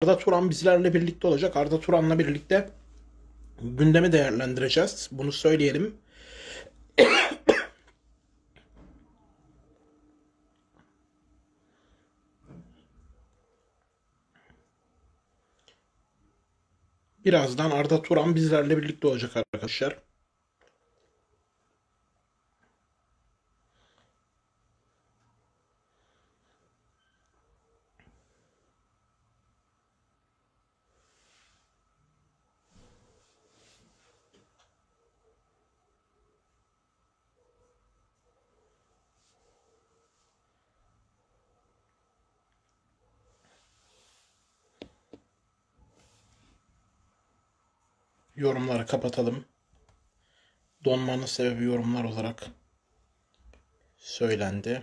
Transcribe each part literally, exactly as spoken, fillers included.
Arda Turan bizlerle birlikte olacak. Arda Turan'la birlikte gündemi değerlendireceğiz. Bunu söyleyelim. Birazdan Arda Turan bizlerle birlikte olacak arkadaşlar. Yorumları kapatalım. Donmanın sebebi yorumlar olarak söylendi.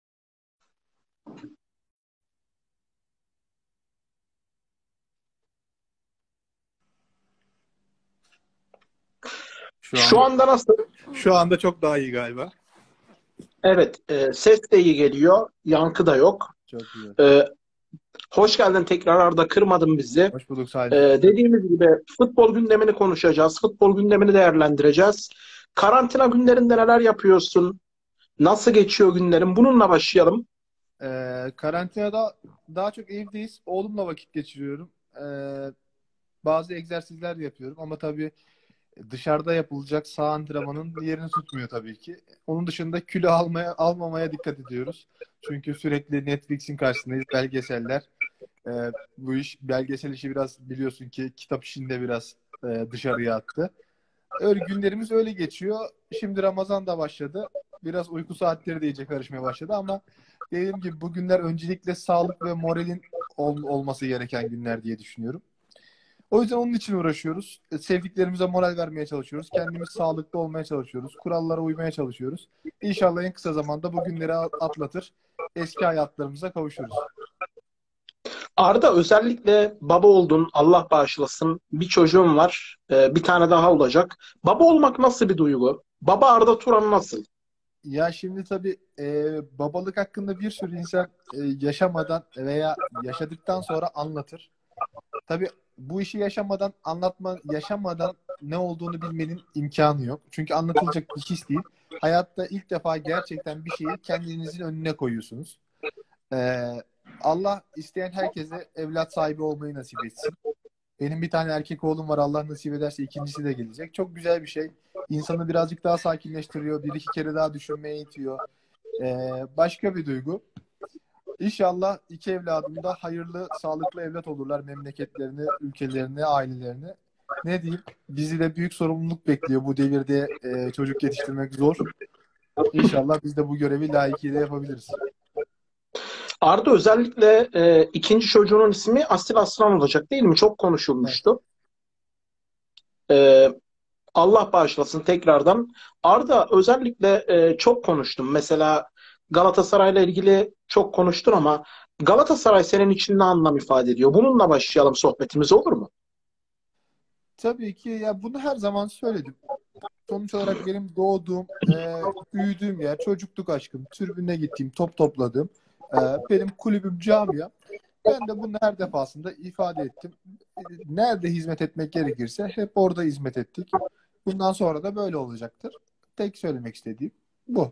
Şu Şu anda anda nasıl? şu anda çok daha iyi galiba. Evet, e, ses de iyi geliyor, yankı da yok. Çok güzel. E, Hoş geldin tekrar Arda, kırmadın bizi. Hoş bulduk E, Salih. dediğimiz gibi futbol gündemini konuşacağız, futbol gündemini değerlendireceğiz. Karantina günlerinde neler yapıyorsun? Nasıl geçiyor günlerin? Bununla başlayalım. Ee, karantinada daha çok evdeyiz. Oğlumla vakit geçiriyorum. Ee, bazı egzersizler yapıyorum ama tabii dışarıda yapılacak sağ antrenmanın yerini tutmuyor tabii ki. Onun dışında kilo almaya almamaya dikkat ediyoruz. Çünkü sürekli Netflix'in karşısındayız. Belgeseller. Ee, bu iş belgesel işi biraz biliyorsun ki kitap işinde biraz e, dışarıya attı. Öyle günlerimiz öyle geçiyor. Şimdi Ramazan da başladı. Biraz uyku saatleri de iyice karışmaya başladı ama dediğim gibi bu günler öncelikle sağlık ve moralin ol- olması gereken günler diye düşünüyorum. O yüzden onun için uğraşıyoruz. Sevdiklerimize moral vermeye çalışıyoruz. Kendimiz sağlıklı olmaya çalışıyoruz. Kurallara uymaya çalışıyoruz. İnşallah en kısa zamanda bu günleri atlatır. Eski hayatlarımıza kavuşuruz. Arda, özellikle baba oldun, Allah bağışlasın. Bir çocuğum var, e, bir tane daha olacak. Baba olmak nasıl bir duygu? Baba Arda Turan nasıl? Ya şimdi tabii e, babalık hakkında bir sürü insan e, yaşamadan veya yaşadıktan sonra anlatır. Tabii bu işi yaşamadan anlatma yaşamadan ne olduğunu bilmenin imkanı yok. Çünkü anlatılacak bir his değil. Hayatta ilk defa gerçekten bir şeyi kendinizin önüne koyuyorsunuz. Ee, Allah isteyen herkese evlat sahibi olmayı nasip etsin. Benim bir tane erkek oğlum var. Allah nasip ederse ikincisi de gelecek. Çok güzel bir şey. İnsanı birazcık daha sakinleştiriyor. Bir iki kere daha düşünmeye itiyor. Ee, başka bir duygu. İnşallah iki evladım da hayırlı, sağlıklı evlat olurlar memleketlerini, ülkelerini, ailelerini. Ne diyeyim? Bizi de büyük sorumluluk bekliyor. Bu devirde e, çocuk yetiştirmek zor. İnşallah biz de bu görevi layıkıyla yapabiliriz. Arda, özellikle e, ikinci çocuğunun ismi Asil Aslan olacak değil mi? Çok Evet. konuşulmuştu. E, Allah bağışlasın tekrardan. Arda, özellikle e, çok konuştum. Mesela Galatasaray'la ilgili çok konuştun ama Galatasaray senin için ne anlam ifade ediyor? Bununla başlayalım sohbetimize, olur mu? Tabii ki ya bunu her zaman söyledim. Sonuç olarak benim doğduğum, e, büyüdüğüm yer, çocukluk aşkım, tribüne gittiğim, top topladığım, e, benim kulübüm, camia. Ben de bunu her defasında ifade ettim. Nerede hizmet etmek gerekirse hep orada hizmet ettik. Bundan sonra da böyle olacaktır. Tek söylemek istediğim bu.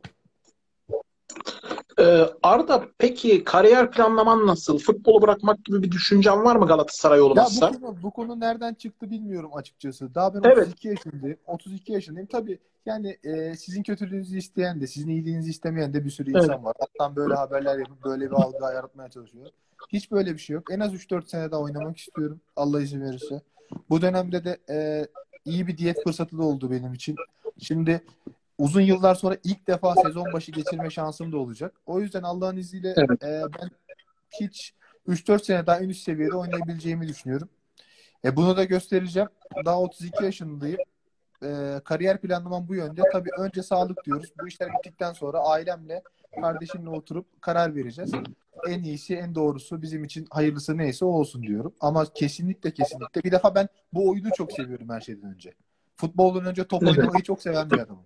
Ee, Arda, peki kariyer planlaman nasıl? Futbolu bırakmak gibi bir düşüncen var mı Galatasaray Ya bu olmazsa? konu bu konu nereden çıktı bilmiyorum açıkçası. Daha ben Evet, otuz iki yaşındayım. otuz iki yaşındayım. Tabii yani e, sizin kötülüğünüzü isteyen de, sizin iyiliğinizi istemeyen de bir sürü evet. insan var. Hatta böyle haberler yapıp böyle bir algı yaratmaya çalışıyor. Hiç böyle bir şey yok. En az üç dört sene daha oynamak istiyorum. Allah izin verirse. Bu dönemde de e, iyi bir diyet fırsatı da oldu benim için. Şimdi uzun yıllar sonra ilk defa sezon başı geçirme şansım da olacak. O yüzden Allah'ın izniyle Evet. e, ben hiç üç dört sene daha en üst seviyede oynayabileceğimi düşünüyorum. E bunu da göstereceğim. Daha otuz iki yaşındayım. E, kariyer planlamam bu yönde. Tabii önce sağlık diyoruz. Bu işler bittikten sonra ailemle, kardeşimle oturup karar vereceğiz. En iyisi, en doğrusu bizim için hayırlısı neyse o olsun diyorum. Ama kesinlikle kesinlikle. Bir defa ben bu oyunu çok seviyorum her şeyden önce. Futboldan önce top Evet. oynamayı çok seven bir adamım.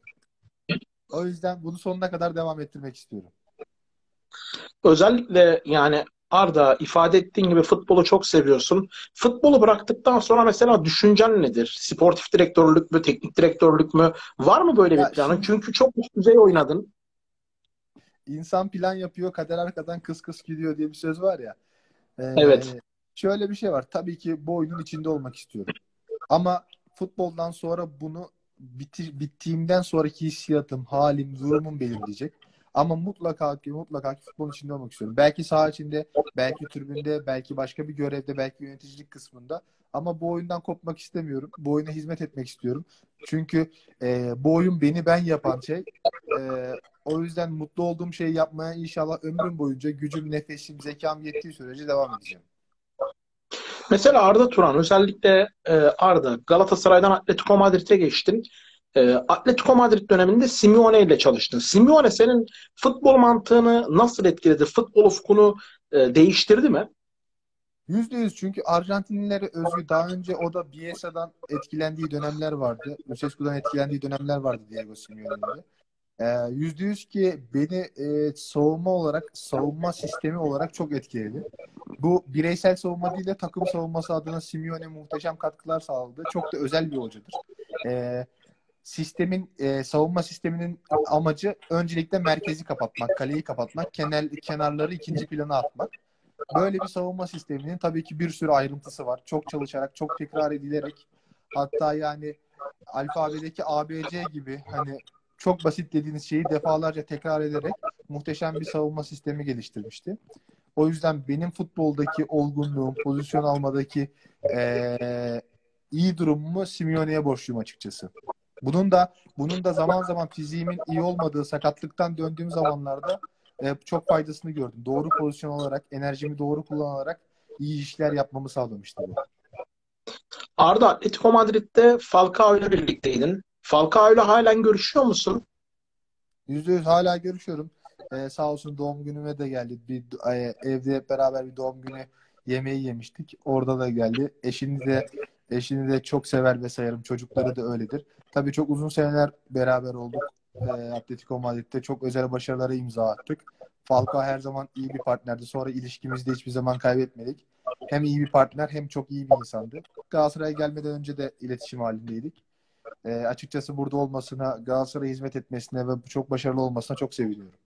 O yüzden bunu sonuna kadar devam ettirmek istiyorum. Özellikle yani Arda, ifade ettiğin gibi futbolu çok seviyorsun. Futbolu bıraktıktan sonra mesela düşüncen nedir? Sportif direktörlük mü, teknik direktörlük mü? Var mı böyle bir Ya planın? şimdi Çünkü çok üst düzey oynadın. insan plan yapıyor, kader arkadan kıs kıs gidiyor diye bir söz var ya. Evet. Ee, Şöyle bir şey var. Tabii ki bu oyunun içinde olmak istiyorum. Ama futboldan sonra bunu bitir, bittiğimden sonraki hissiyatım, halim, durumum belirleyecek. Ama mutlaka ki mutlaka ki futbolun içinde olmak istiyorum. Belki saha içinde, belki tribünde, belki başka bir görevde, belki yöneticilik kısmında. Ama bu oyundan kopmak istemiyorum. Bu oyuna hizmet etmek istiyorum. Çünkü e, bu oyun beni ben yapan şey. E, O yüzden mutlu olduğum şeyi yapmaya inşallah ömrüm boyunca gücüm, nefesim, zekam yettiği sürece devam edeceğim. Mesela Arda Turan, özellikle e, Arda Galatasaray'dan Atletico Madrid'e geçtin. E, Atletico Madrid döneminde Simeone ile çalıştın. Simeone senin futbol mantığını nasıl etkiledi? Futbol ufkunu e, değiştirdi mi? Yüzde yüz, çünkü Arjantinlilere özgü, daha önce o da Bielsa'dan etkilendiği dönemler vardı. Lucescu'dan etkilendiği dönemler vardı Diego Simeone'nin de. Ee, Yüzde yüz ki beni e, savunma olarak, savunma sistemi olarak çok etkiledi. Bu bireysel savunma değil de takım savunması adına Simeone muhteşem katkılar sağladı. Çok da özel bir hocadır. Ee, Sistemin, e, savunma sisteminin amacı öncelikle merkezi kapatmak, kaleyi kapatmak, kenar, kenarları ikinci plana atmak. Böyle bir savunma sisteminin tabii ki bir sürü ayrıntısı var. Çok çalışarak, çok tekrar edilerek, hatta yani alfabedeki A B C gibi, hani çok basit dediğiniz şeyi defalarca tekrar ederek muhteşem bir savunma sistemi geliştirmişti. O yüzden benim futboldaki olgunluğum, pozisyon almadaki eee, iyi durumumu Simeone'ye borçluyum açıkçası. Bunun da bunun da zaman zaman fiziğimin iyi olmadığı, sakatlıktan döndüğüm zamanlarda e, çok faydasını gördüm. Doğru pozisyon olarak, enerjimi doğru kullanarak iyi işler yapmamı sağlamıştı bu. Arda, Atletico Madrid'de Falcao ile birlikteydin. Falcao ile halen görüşüyor musun? Yüzde yüz hala görüşüyorum. Ee, sağ olsun doğum günüme de geldi. Bir e, evde hep beraber bir doğum günü yemeği yemiştik. Orada da geldi. Eşini de eşini de çok sever ve sayarım. Çocukları da öyledir. Tabii çok uzun seneler beraber olduk. Ee, Atletico Madrid'de çok özel başarılara imza attık. Falcao her zaman iyi bir partnerdi. Sonra ilişkimizde hiçbir zaman kaybetmedik. Hem iyi bir partner hem çok iyi bir insandı. Galatasaray'a gelmeden önce de iletişim halindeydik. E, açıkçası burada olmasına, Galatasaray'a hizmet etmesine ve çok başarılı olmasına çok seviniyorum.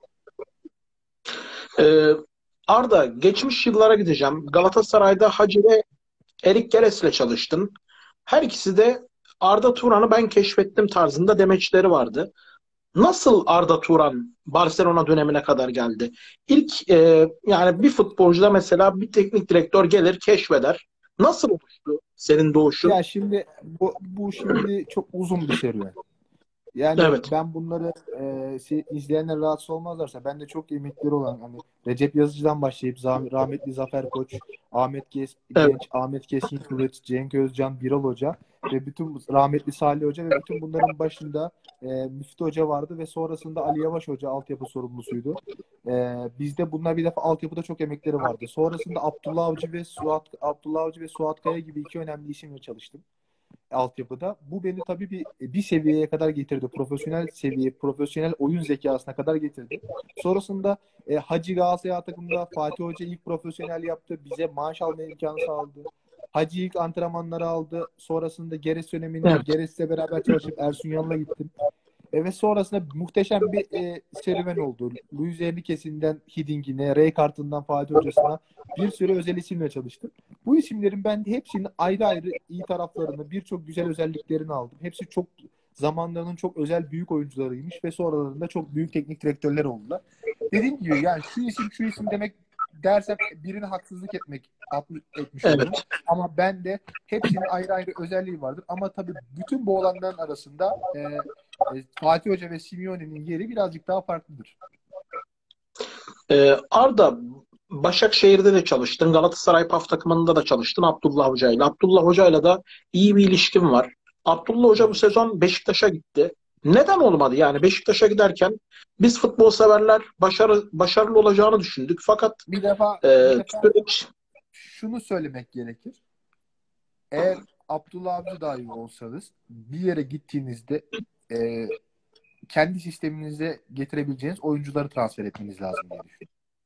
Ee, Arda, geçmiş yıllara gideceğim. Galatasaray'da Hacı ve Erik Geres'le çalıştın. Her ikisi de Arda Turan'ı ben keşfettim tarzında demeçleri vardı. Nasıl Arda Turan Barcelona dönemine kadar geldi? İlk e, yani bir futbolcuda mesela bir teknik direktör gelir, keşfeder. Nasıl oluştu senin doğuşun? Ya şimdi bu, bu şimdi çok uzun bir serüven. Yani Evet, ben bunları e, si- izleyenler rahatsız olmazlarsa, ben de çok emekleri olan, hani Recep Yazıcı'dan başlayıp Zam- rahmetli Zafer Koç, Ahmet Kes, evet, Genç, Ahmet Keskin Kılıç, Cenk Özcan, Birol Hoca ve bütün bu- rahmetli Salih Hoca ve bütün bunların başında e, Müftü Hoca vardı ve sonrasında Ali Yavaş Hoca altyapı sorumlusuydu. E, Bizde bunlar bir defa altyapıda çok emekleri vardı. Sonrasında Abdullah Avcı ve Suat Abdullah Avcı ve Suat Kaya gibi iki önemli isimle çalıştım altyapıda. Bu beni tabii bir bir seviyeye kadar getirdi. Profesyonel seviye, profesyonel oyun zekasına kadar getirdi. Sonrasında e, Hacı Galatasaray takımında Fatih Hoca ilk profesyonel yaptı. Bize maaş alma imkanı sağladı. Hacı ilk antrenmanları aldı. Sonrasında Geres döneminde evet. Geres'le beraber çalışıp Ersun Yanal'a gittim. E, ve sonrasında muhteşem bir e, serüven oldu. Luis Enrique'sinden Hiddinki'ne, Ray Carton'dan Fatih Hoca'sına bir sürü özel isimle çalıştım. Bu isimlerin ben hepsinin ayrı ayrı iyi taraflarını, birçok güzel özelliklerini aldım. Hepsi çok zamanlarının çok özel büyük oyuncularıymış ve sonralarında çok büyük teknik direktörler oldular. Dediğim gibi yani şu isim şu isim demek dersem birine haksızlık etmek etmiş olurum. Evet. Ama ben de hepsinin ayrı ayrı özelliği vardır. Ama tabii bütün bu olanların arasında e, e, Fatih Hoca ve Simeone'nin yeri birazcık daha farklıdır. Ee, Arda, Başakşehir'de de çalıştın. Galatasaray P A F takımında da çalıştın Abdullah Hoca'yla. Abdullah Hoca'yla da iyi bir ilişkim var. Abdullah Hoca bu Evet. sezon Beşiktaş'a gitti. Neden olmadı? Yani Beşiktaş'a giderken biz futbol severler başarı, başarılı olacağını düşündük. Fakat Bir defa bir e, defa süreç şunu söylemek gerekir. Eğer Abdullah Avcı dahi olsanız bir yere gittiğinizde e, kendi sisteminize getirebileceğiniz oyuncuları transfer etmeniz lazım diye düşünüyorum.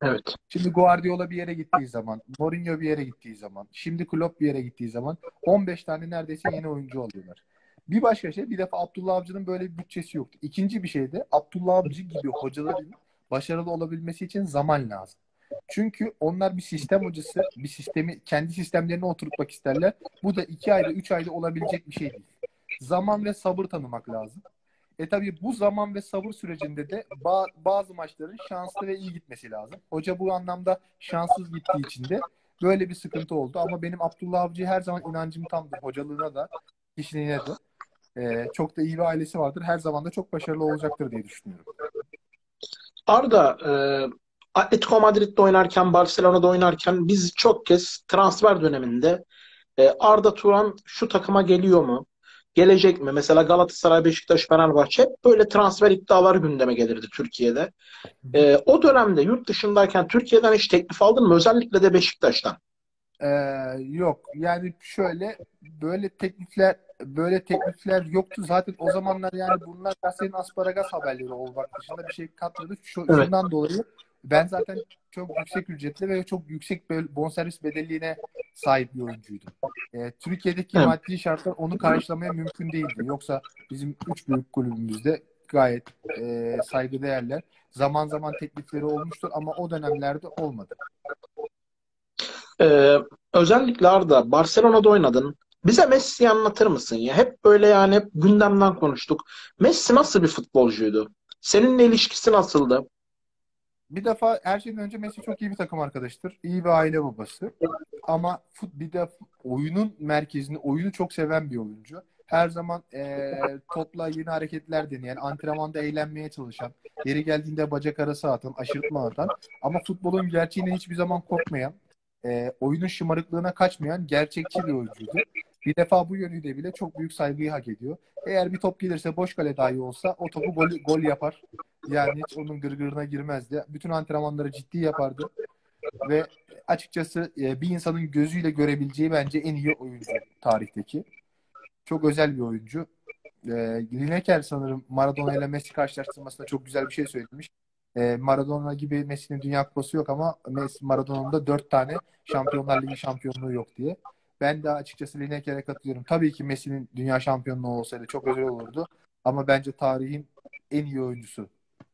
Evet. Şimdi Guardiola bir yere gittiği zaman, Mourinho bir yere gittiği zaman, şimdi Klopp bir yere gittiği zaman on beş tane neredeyse yeni oyuncu alıyorlar. Bir başka şey, bir defa Abdullah Avcı'nın böyle bir bütçesi yoktu. İkinci bir şey de Abdullah Avcı gibi hocaların başarılı olabilmesi için zaman lazım. Çünkü onlar bir sistem hocası, bir sistemi kendi sistemlerine oturtmak isterler. Bu da iki ayda, üç ayda olabilecek bir şey değil. Zaman ve sabır tanımak lazım. E tabii bu zaman ve sabır sürecinde de ba- bazı maçların şanslı ve iyi gitmesi lazım. Hoca bu anlamda şanssız gittiği için de böyle bir sıkıntı oldu. Ama benim Abdullah Avcı'ya her zaman inancım tamdır. Hocalığına da, kişiliğine de. E, çok da iyi bir ailesi vardır. Her zaman da çok başarılı olacaktır diye düşünüyorum. Arda, e, Atletico Madrid'de oynarken, Barcelona'da oynarken biz çok kez transfer döneminde e, Arda Turan şu takıma geliyor mu? Gelecek mi? Mesela Galatasaray, Beşiktaş, Fenerbahçe hep böyle transfer iddiaları gündeme gelirdi Türkiye'de. E, o dönemde yurt dışındayken Türkiye'den hiç teklif aldın mı? Özellikle de Beşiktaş'tan. Ee, yok yani şöyle böyle teklifler böyle teklifler yoktu zaten o zamanlar. Yani bunlar gazetenin asparagas haberleri olmak dışında bir şey katmadı. Şu, Evet. şundan dolayı ben zaten çok yüksek ücretli ve çok yüksek böyle bonservis bedelliğine sahip bir oyuncuydum. Ee, Türkiye'deki Evet. maddi şartlar onu karşılamaya mümkün değildi. Yoksa bizim üç büyük kulübümüzde gayet e, saygıdeğerler. Zaman zaman teklifleri olmuştur ama o dönemlerde olmadı. Ee, Özellikle Arda, Barcelona'da oynadın. Bize Messi'yi anlatır mısın ya? Hep böyle yani hep gündemden konuştuk. Messi nasıl bir futbolcuydu? Seninle ilişkisi nasıldı? Bir defa her şeyden önce Messi çok iyi bir takım arkadaşıdır. İyi bir aile babası. Ama fut, bir de oyunun merkezini, oyunu çok seven bir oyuncu. Her zaman eee, topla yeni hareketler deneyen, antrenmanda eğlenmeye çalışan, yeri geldiğinde bacak arası atan, aşırtma atan ama futbolun gerçeğinden hiçbir zaman korkmayan, eee, oyunun şımarıklığına kaçmayan gerçekçi bir oyuncuydu. Bir defa bu yönüyle bile çok büyük saygıyı hak ediyor. Eğer bir top gelirse boş kale dahi olsa o topu gol, gol yapar. Yani hiç onun gırgırına girmezdi. Bütün antrenmanları ciddi yapardı. Ve açıkçası e, bir insanın gözüyle görebileceği bence en iyi oyuncu tarihteki. Çok özel bir oyuncu. E, Lineker sanırım Maradona ile Messi karşılaştırmasında çok güzel bir şey söylemiş. E, Maradona gibi Messi'nin Dünya Kupası yok ama Messi, Maradona'nın da dört tane Şampiyonlar Ligi şampiyonluğu yok diye. Ben de açıkçası Lineker'e katılıyorum. Tabii ki Messi'nin dünya şampiyonluğu olsaydı çok özel olurdu. Ama bence tarihin en iyi oyuncusu.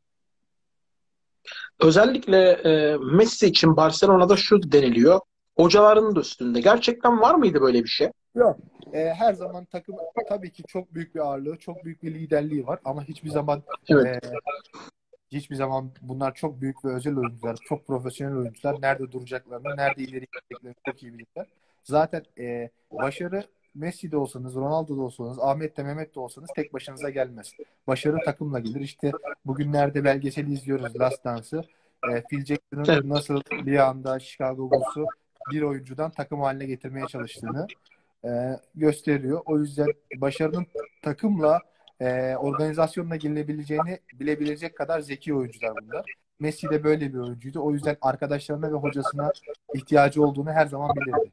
Özellikle e, Messi için Barcelona'da şu deniliyor. Hocaların da üstünde. Gerçekten var mıydı böyle bir şey? Yok. E, her zaman takım tabii ki çok büyük bir ağırlığı, çok büyük bir liderliği var ama hiçbir zaman Evet. e, hiçbir zaman bunlar çok büyük ve özel oyuncular, çok profesyonel oyuncular. Nerede duracaklarını, nerede ileri gideceklerini çok iyi bilirler. Zaten e, başarı Messi'de olsanız, Ronaldo'da olsanız, Ahmet'te, Mehmet'te olsanız tek başınıza gelmez. Başarı takımla gelir. İşte bugünlerde belgeseli izliyoruz, Last Dance'ı. E, Phil Jackson'ın Evet. nasıl bir anda Chicago Bulls'u bir oyuncudan takım haline getirmeye çalıştığını e, gösteriyor. O yüzden başarının takımla e, organizasyonla gelinebileceğini bilebilecek kadar zeki oyuncular bunlar. Messi de böyle bir oyuncuydu. O yüzden arkadaşlarına ve hocasına ihtiyacı olduğunu her zaman bilirdi.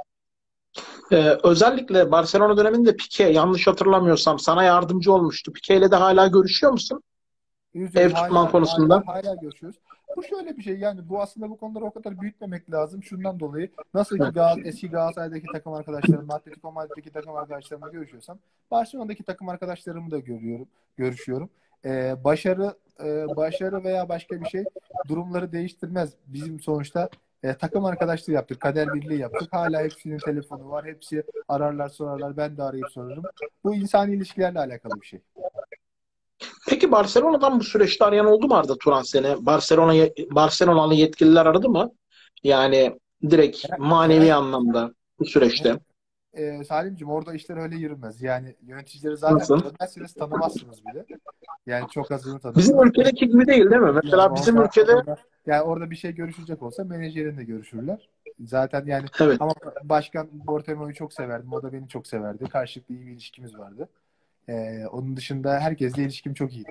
Ee, özellikle Barcelona döneminde Pique, yanlış hatırlamıyorsam sana yardımcı olmuştu. Pique ile de hala görüşüyor musun? Ev Yüzüyoruz tutman hala, konusunda. hala, hala görüşüyoruz. Bu şöyle bir şey yani bu aslında bu konuları o kadar büyütmemek lazım. Şundan dolayı nasıl ki Evet. Gal eski Galatasaray'daki takım arkadaşlarımla, Atletico Madrid'deki takım arkadaşlarımla görüşüyorsam Barcelona'daki takım arkadaşlarımı da görüyorum, görüşüyorum. Ee, başarı e, başarı veya başka bir şey durumları değiştirmez. Bizim sonuçta e, takım arkadaşlığı yaptık, kader birliği yaptık. Hala hepsinin telefonu var. Hepsi ararlar, sorarlar. Ben de arayıp sorarım. Bu insani ilişkilerle alakalı bir şey. Peki Barcelona'dan bu süreçte arayan oldu mu Arda Turan seni? Barcelona Barcelonalı yetkililer aradı mı? Yani direkt manevi Herhangi, anlamda bu süreçte. e, Salimciğim orada işler öyle yürümez. Yani yöneticileri zaten Nasıl? görmezseniz tanımazsınız bile. Yani çok azını Bizim tanırsınız. ülkedeki gibi değil değil mi? Yani Mesela bizim orada ülkede orada yani orada bir şey görüşecek olsa menajerinle görüşürler. Zaten yani evet. ama başkan Bortomeo'yu çok severdim. O da beni çok severdi. Karşılıklı iyi bir ilişkimiz vardı. E, onun dışında herkesle ilişkim çok iyiydi.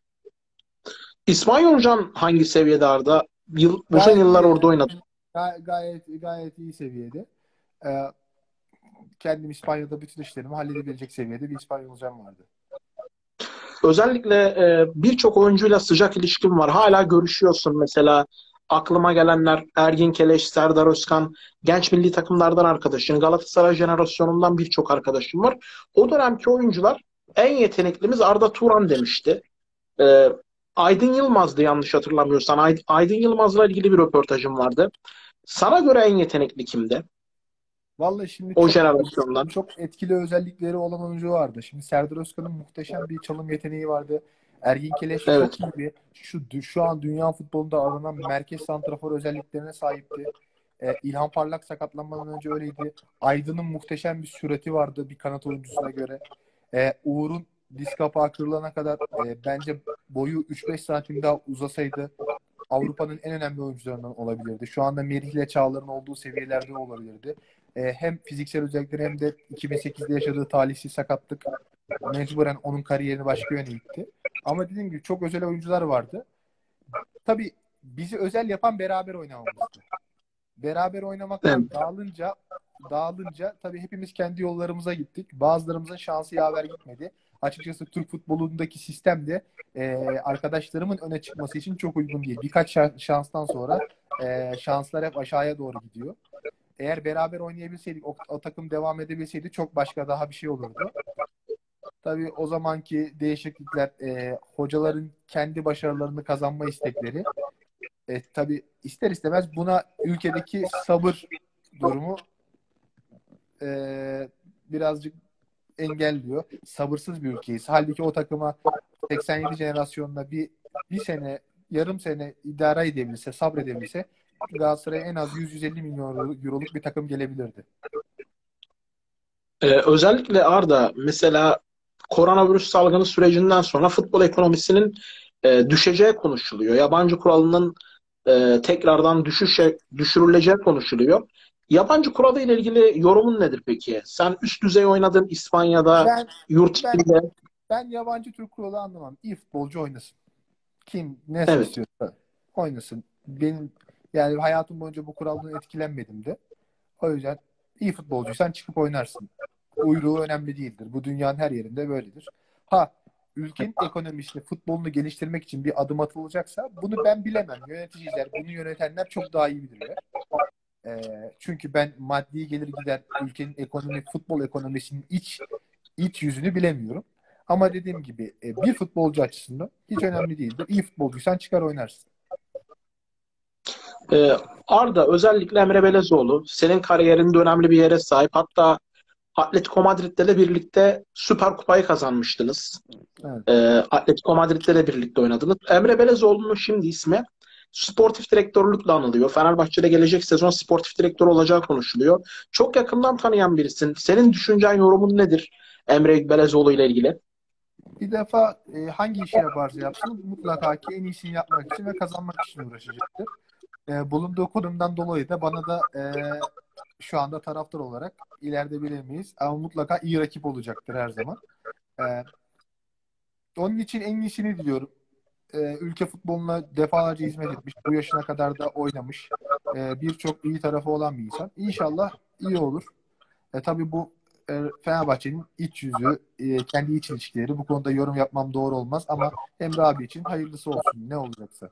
İsmail Hocam hangi seviyede Arda? Yıl, uzun Gayet yıllar iyi. orada oynadı. Gay- Gayet gayet iyi seviyede. E, Kendim İspanya'da bütün işlerimi halledebilecek seviyede bir İspanyolcam vardı. Özellikle e, birçok oyuncuyla sıcak ilişkim var. Hala görüşüyorsun mesela. Aklıma gelenler Ergin Keleş, Serdar Özkan, genç milli takımlardan arkadaşım, Galatasaray jenerasyonundan birçok arkadaşım var. O dönemki oyuncular en yeteneklimiz Arda Turan demişti. Ee, Aydın Yılmaz'dı yanlış hatırlamıyorsam. Ay- Aydın Yılmaz'la ilgili bir röportajım vardı. Sana göre en yetenekli kimdi? Vallahi şimdi O çok jenerasyondan. çok etkili özellikleri olan oyuncu vardı. Şimdi Serdar Özkan'ın muhteşem bir çalım yeteneği vardı. Ergin Keleş Evet. çok iyi bir şu şu an dünya futbolunda aranan merkez santrafor özelliklerine sahipti. Ee, İlhan Parlak sakatlanmadan önce öyleydi. Aydın'ın muhteşem bir sürati vardı bir kanat oyuncusuna göre. Ee, Uğur'un diz kapağı kırılana kadar e, bence boyu üç beş santim daha uzasaydı Avrupa'nın en önemli oyuncularından olabilirdi. Şu anda Merih ile Çağlar'ın olduğu seviyelerde olabilirdi. Ee, hem fiziksel özellikleri hem de iki bin sekizde yaşadığı talihsiz sakatlık mecburen onun kariyerini başka yöne itti. Ama dediğim gibi çok özel oyuncular vardı. Tabii bizi özel yapan beraber oynamamızdı. Beraber oynamaktan Evet. dağılınca dağılınca tabii hepimiz kendi yollarımıza gittik. Bazılarımızın şansı yaver gitmedi. Açıkçası Türk futbolundaki sistem de e, arkadaşlarımın öne çıkması için çok uygun değil. Birkaç şa- şanstan sonra e, şanslar hep aşağıya doğru gidiyor. Eğer beraber oynayabilseydik, o, o takım devam edebilseydi çok başka daha bir şey olurdu. Tabii o zamanki değişiklikler, e, hocaların kendi başarılarını kazanma istekleri, e, tabii ister istemez buna ülkedeki sabır durumu e, birazcık engelliyor. Sabırsız bir ülkeyiz. Halbuki o takıma seksen yedi jenerasyonunda bir bir sene, yarım sene idare edebilse, sabredebilse Galatasaray'a en az yüz yüz elli milyon euroluk bir takım gelebilirdi. Ee, özellikle Arda mesela koronavirüs salgını sürecinden sonra futbol ekonomisinin e, düşeceği konuşuluyor. Yabancı kuralının e, tekrardan düşüşe, düşürüleceği konuşuluyor. Yabancı kuralı ile ilgili yorumun nedir peki? Sen üst düzey oynadın İspanya'da, Ben yurt ben içinde. ben yabancı Türk kuralı anlamam. İyi futbolcu oynasın. Kim nasıl Evet. istiyorsa oynasın. Benim yani hayatım boyunca bu kuraldan etkilenmedim de. O yüzden iyi futbolcuysan çıkıp oynarsın. Uyruğu önemli değildir. Bu dünyanın her yerinde böyledir. Ha, ülkenin ekonomisini, futbolunu geliştirmek için bir adım atılacaksa bunu ben bilemem. Yöneticiler, bunu yönetenler çok daha iyi bilirler. Ee, çünkü ben maddi gelir gider ülkenin ekonomi, futbol ekonomisinin iç iç yüzünü bilemiyorum. Ama dediğim gibi e, bir futbolcu açısından hiç önemli değildir. İyi futbolcuysan çıkar oynarsın. Ee, Arda özellikle Emre Belezoğlu senin kariyerinde önemli bir yere sahip. Hatta Atletico Madrid'le de birlikte Süper Kupayı kazanmıştınız. Evet. Ee, Atletico Madrid'le de birlikte oynadınız. Emre Belezoğlu'nun şimdi ismi sportif direktörlükle anılıyor. Fenerbahçe'de gelecek sezon sportif direktör olacağı konuşuluyor. Çok yakından tanıyan birisin. Senin düşüncen, yorumun nedir Emre Belezoğlu ile ilgili? Bir defa e, hangi işi yaparsa yapsın mutlaka ki en iyisini yapmak için ve kazanmak için uğraşacaktır. E, bulunduğu konumdan dolayı da bana da e, şu anda taraftar olarak ileride bilemeyiz ama mutlaka iyi rakip olacaktır her zaman. E, Onun için en iyisini diliyorum. E, ülke futboluna defalarca hizmet etmiş. Bu yaşına kadar da oynamış. E, birçok iyi tarafı olan bir insan. İnşallah iyi olur. E, tabii bu e, Fenerbahçe'nin iç yüzü, e, kendi iç ilişkileri. Bu konuda yorum yapmam doğru olmaz ama Emre abi için hayırlısı olsun ne olacaksa.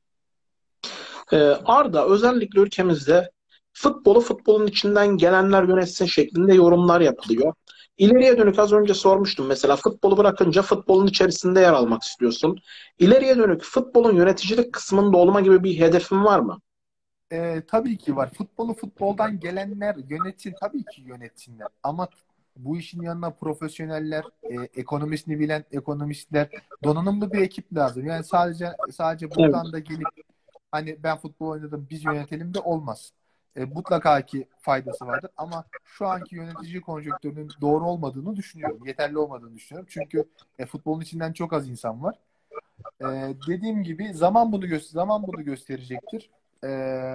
Ee, Arda özellikle ülkemizde futbolu futbolun içinden gelenler yönetsin şeklinde yorumlar yapılıyor. İleriye dönük az önce sormuştum mesela futbolu bırakınca futbolun içerisinde yer almak istiyorsun. İleriye dönük futbolun yöneticilik kısmında olma gibi bir hedefin var mı? E, tabii ki var. Futbolu futboldan gelenler yönetsin. Tabii ki yönetsinler. Ama bu işin yanına profesyoneller, e, ekonomisini bilen ekonomistler, donanımlı bir ekip lazım. Yani sadece sadece Evet. buradan da gelip hani ben futbol oynadım biz yönetelim de olmaz. E, mutlaka ki faydası vardır ama şu anki yönetici konjonktürünün doğru olmadığını düşünüyorum. Yeterli olmadığını düşünüyorum. Çünkü e, futbolun içinden çok az insan var. E, Dediğim gibi zaman bunu gö- zaman bunu gösterecektir. E,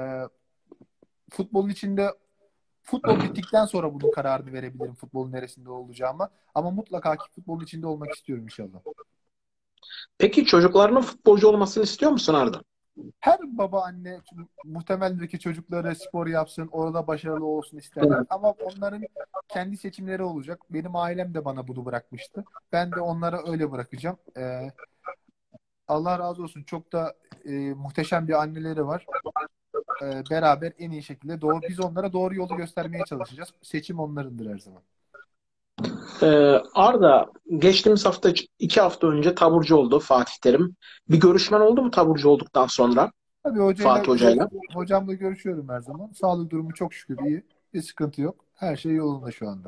Futbolun içinde futbol bittikten sonra bunun kararını verebilirim futbolun neresinde olacağıma. Ama mutlaka ki futbolun içinde olmak istiyorum inşallah. Peki çocuklarının futbolcu olmasını istiyor musun Arda? Her baba anne muhtemeldir ki çocukları spor yapsın, orada başarılı olsun isterler. Evet. Ama onların kendi seçimleri olacak. Benim ailem de bana bunu bırakmıştı. Ben de onlara öyle bırakacağım. Ee, Allah razı olsun. Çok da e, muhteşem bir anneleri var. E, beraber en iyi şekilde doğru biz onlara doğru yolu göstermeye çalışacağız. Seçim onlarındır her zaman. Ee, Arda geçtiğimiz hafta iki hafta önce taburcu oldu Fatih Terim. Bir görüşmen oldu mu taburcu olduktan sonra Tabii hocayla Fatih Hoca'yla? hocamla görüşüyorum her zaman. Sağlık durumu çok şükür iyi. Bir sıkıntı yok. Her şey yolunda şu anda.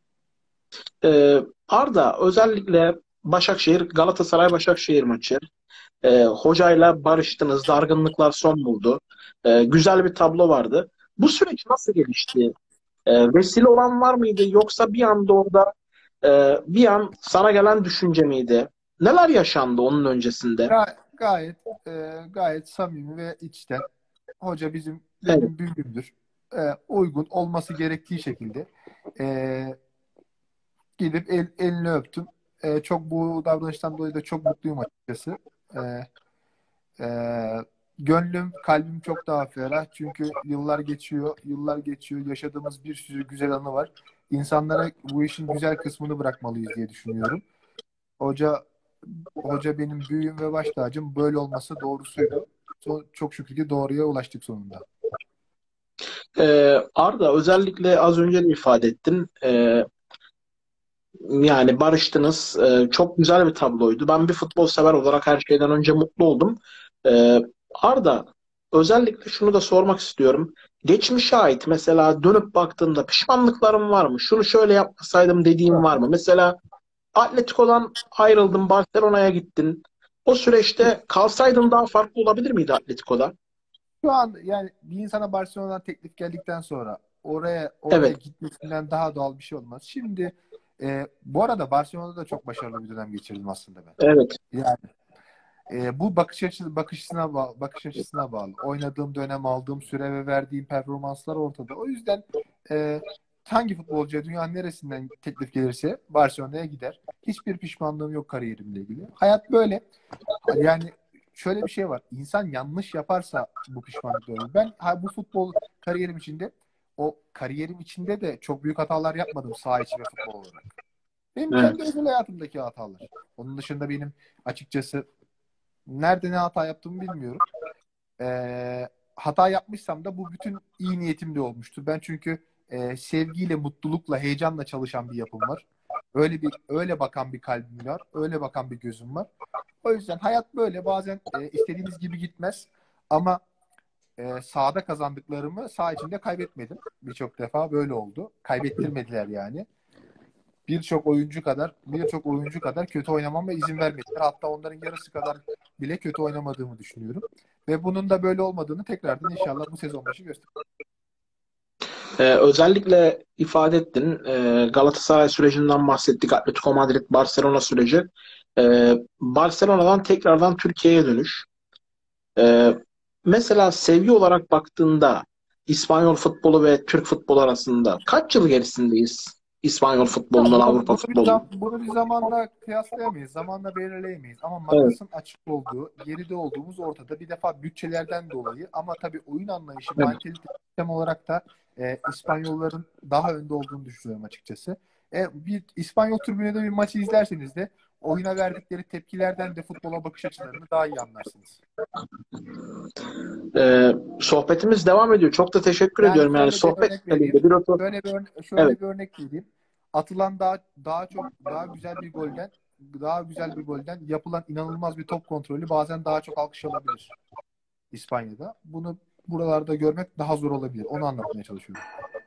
Ee, Arda özellikle Başakşehir Galatasaray Başakşehir maçı. Ee, hocayla barıştınız, dargınlıklar son buldu. Ee, güzel bir tablo vardı. Bu süreç nasıl gelişti? Ee, vesile olan var mıydı yoksa bir anda orada e, bir an sana gelen düşünce miydi? Neler yaşandı onun öncesinde? Ga- gayet e, gayet samimi ve içten. Hoca bizim Evet. benim büyüğümdür. E, uygun olması gerektiği şekilde e, gidip el, elini öptüm. E, çok bu davranıştan dolayı da çok mutluyum açıkçası. E, e, Gönlüm, kalbim çok daha ferah. Çünkü yıllar geçiyor, yıllar geçiyor. Yaşadığımız bir sürü güzel anı var. İnsanlara bu işin güzel kısmını bırakmalıyız diye düşünüyorum. Hoca Hoca benim büyüğüm ve baş tacım. Böyle olması doğrusuydu. So- Çok şükür ki doğruya ulaştık sonunda. Ee, Arda özellikle az önce de ifade ettin. Ee, yani barıştınız. Ee, çok güzel bir tabloydu. Ben bir futbol sever olarak her şeyden önce mutlu oldum. Ee, Arda özellikle şunu da sormak istiyorum. Geçmişe ait mesela dönüp baktığında pişmanlıkların var mı? Şunu şöyle yapmasaydım dediğim var mı? Mesela Atletico'dan ayrıldın, Barcelona'ya gittin. O süreçte kalsaydın daha farklı olabilir miydi Atletico'da? Şu an yani bir insana Barcelona'dan teklif geldikten sonra oraya oraya Evet, gitmesinden daha doğal bir şey olmaz. Şimdi e, bu arada Barcelona'da da çok başarılı bir dönem geçirdim aslında ben. evet. Yani e, bu bakış açısı bakış açısına bağlı, bakış açısına bağlı. Oynadığım dönem, aldığım süre ve verdiğim performanslar ortada. O yüzden e, hangi futbolcuya dünyanın neresinden teklif gelirse Barcelona'ya gider. Hiçbir pişmanlığım yok kariyerimle ilgili. Hayat böyle. Yani şöyle bir şey var. İnsan yanlış yaparsa bu pişmanlık doğuyor. Ben ha, bu futbol kariyerim içinde o kariyerim içinde de çok büyük hatalar yapmadım saha içi ve futbol olarak. Benim kendi Evet. özel hayatımdaki hatalar. Onun dışında benim açıkçası nerede ne hata yaptığımı bilmiyorum. Ee, Hata yapmışsam da bu bütün iyi niyetimle olmuştur. Ben çünkü e, sevgiyle, mutlulukla, heyecanla çalışan bir yapım var. Öyle bir öyle bakan bir kalbim var. Öyle bakan bir gözüm var. O yüzden hayat böyle. Bazen e, istediğiniz gibi gitmez. Ama e, sahada kazandıklarımı saha içinde kaybetmedim. Birçok defa böyle oldu. Kaybettirmediler yani. Birçok oyuncu kadar birçok oyuncu kadar kötü oynamama izin vermediler. Hatta onların yarısı kadar bile kötü oynamadığımı düşünüyorum. Ve bunun da böyle olmadığını tekrardan inşallah bu sezon başı göstereceğim. Ee, özellikle ifade ettin. Ee, Galatasaray sürecinden bahsettik. Atletico Madrid, Barcelona süreci. Ee, Barcelona'dan tekrardan Türkiye'ye dönüş. Ee, mesela seviye olarak baktığında İspanyol futbolu ve Türk futbolu arasında kaç yıl gerisindeyiz? İspanyol Ya futbolundan bunu, Avrupa bunu bir futbolunun. zam, bunu bir zamanla kıyaslayamayız. Zamanla belirleyemeyiz. Ama Evet, makasın açık olduğu, geride olduğumuz ortada. Bir defa bütçelerden dolayı ama tabii oyun anlayışı, evet. mantalite sistem olarak da e, İspanyolların daha önde olduğunu düşünüyorum açıkçası. E, bir İspanyol tribünede bir maçı izlerseniz de oyuna verdikleri tepkilerden de futbola bakış açılarını daha iyi anlarsınız. Ee, sohbetimiz devam ediyor. Çok da teşekkür Yani ediyorum. Yani şöyle bir sohbet örnek vereyim. niteliğinde bir otur. Şöyle bir örne Evet. şöyle bir örnek vereyim. Atılan daha daha çok daha güzel bir golden daha güzel bir golden yapılan inanılmaz bir top kontrolü bazen daha çok alkış alabilir İspanya'da. Bunu buralarda görmek daha zor olabilir. Onu anlatmaya çalışıyorum.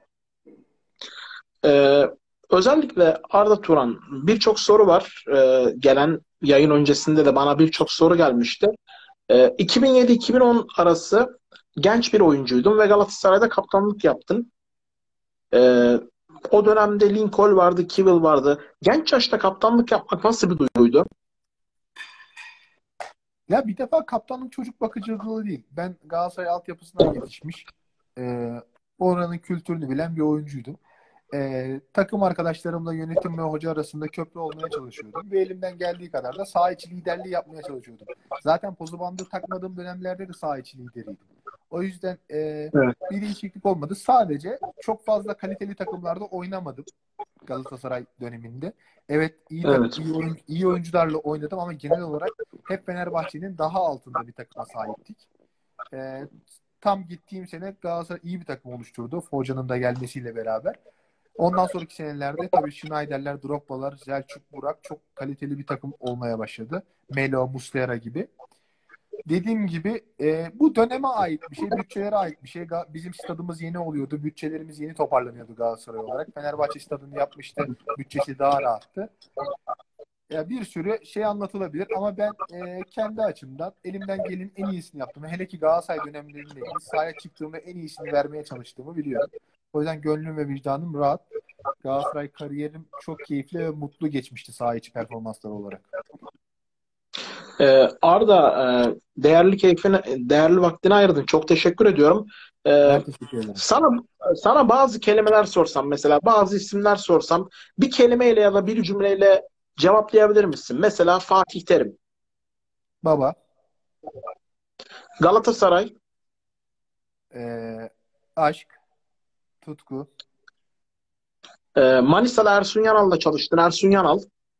Ee, özellikle Arda Turan birçok soru var. Ee, gelen yayın öncesinde de bana birçok soru gelmişti. Ee, iki bin yedi iki bin on arası genç bir oyuncuydun ve Galatasaray'da kaptanlık yaptın. Ee, o dönemde Lincoln vardı, Kivil vardı. Genç yaşta kaptanlık yapmak nasıl bir duyguydu? Ya bir defa kaptanlık çocuk bakıcılığı değil. Ben Galatasaray altyapısından yetişmiş. E, Oranın kültürünü bilen bir oyuncuydum. Ee, takım arkadaşlarımla yönetim ve hoca arasında köprü olmaya çalışıyordum. Ve elimden geldiği kadar da saha içi liderliği yapmaya çalışıyordum. Zaten pozu bandı takmadığım dönemlerde de saha içi lideriydim. O yüzden e, Evet, bir değişiklik olmadı. Sadece çok fazla kaliteli takımlarda oynamadım Galatasaray döneminde. Evet iyi tak evet. iyi, oyun, iyi oyuncularla oynadım ama genel olarak hep Fenerbahçe'nin daha altında bir takıma sahiptik. E, tam gittiğim sene Galatasaray iyi bir takım oluşturdu. Hoca'nın da gelmesiyle beraber. Ondan sonraki senelerde tabii Schneider'ler, Drogba'lar, Selçuk, Burak çok kaliteli bir takım olmaya başladı. Melo, Muslera gibi. Dediğim gibi e, bu döneme ait bir şey, bütçelere ait bir şey. Ga- Bizim stadımız yeni oluyordu, bütçelerimiz yeni toparlanıyordu Galatasaray olarak. Fenerbahçe stadını yapmıştı, bütçesi daha rahattı. Ya bir sürü şey anlatılabilir ama ben e, kendi açımdan elimden gelenin en iyisini yaptım. Hele ki Galatasaray dönemlerinde ilgili sahaya çıktığımda en iyisini vermeye çalıştığımı biliyorum. O yüzden gönlüm ve vicdanım rahat. Galatasaray kariyerim çok keyifli ve mutlu geçmişti saha içi performanslar olarak. Ee, Arda, e, değerli keyfine, değerli vaktini ayırdın. Çok teşekkür ediyorum. Ee, Ben teşekkür ederim. sana sana bazı kelimeler sorsam, mesela bazı isimler sorsam, bir kelimeyle ya da bir cümleyle cevaplayabilir misin? Mesela Fatih Terim, Baba, Galatasaray, e, aşk, tutku, e, Manisa'la Ersun Yanal'la çalıştın. Ersun Yanal,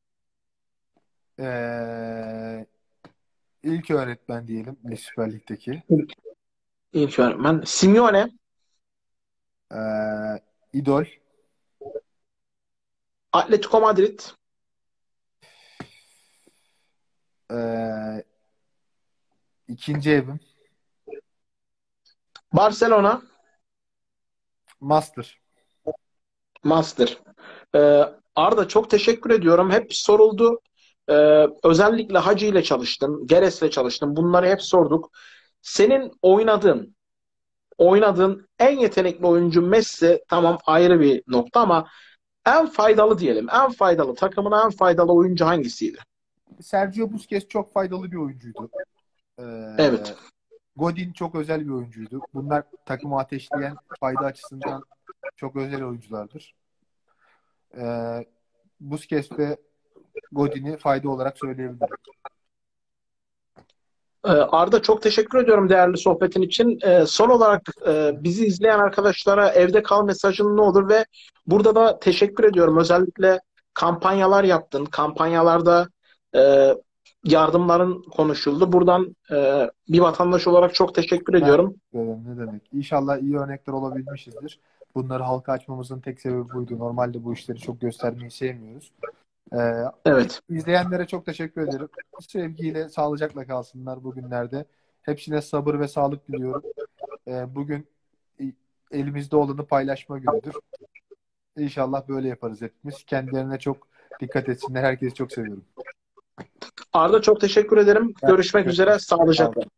e, ilk öğretmen diyelim Süper Lig'deki. ilk öğretmen. Simeone, E, idol, Atletico Madrid, e, ikinci evim, Barcelona, master. Master. Ee, Arda, çok teşekkür ediyorum. Hep soruldu. Ee, özellikle Hacı ile çalıştın, Geres'le çalıştın. Bunları hep sorduk. Senin oynadığın, oynadığın en yetenekli oyuncu Messi, tamam, ayrı bir nokta ama en faydalı diyelim. En faydalı, takımına en faydalı oyuncu hangisiydi? Sergio Busquets çok faydalı bir oyuncuydu. E, Evet. Godin çok özel bir oyuncuydu. Bunlar takımı ateşleyen, fayda açısından çok özel oyunculardır. E, Busquets ve Godin'i fayda olarak söyleyebilirim. Ee, Arda, çok teşekkür ediyorum değerli sohbetin için. Ee, son olarak e, bizi izleyen arkadaşlara evde kal mesajın ne olur ve burada da teşekkür ediyorum. Özellikle kampanyalar yaptın. Kampanyalarda e, yardımların konuşuldu. Buradan e, bir vatandaş olarak çok teşekkür Ben ediyorum. teşekkür ederim. Ne demek? İnşallah iyi örnekler olabilmişizdir. Bunları halka açmamızın tek sebebi buydu. Normalde bu işleri çok göstermeyi sevmiyoruz. Ee, Evet. izleyenlere çok teşekkür ederim. Sevgiyle, sağlıcakla kalsınlar bugünlerde. Hepsine sabır ve sağlık diliyorum. Ee, bugün elimizde olanı paylaşma günüdür. İnşallah böyle yaparız hepimiz. Kendilerine çok dikkat etsinler. Herkesi çok seviyorum. Arda, çok teşekkür ederim. Ben Görüşmek teşekkür üzere. ederim. Sağ olun. Sağlıcakla.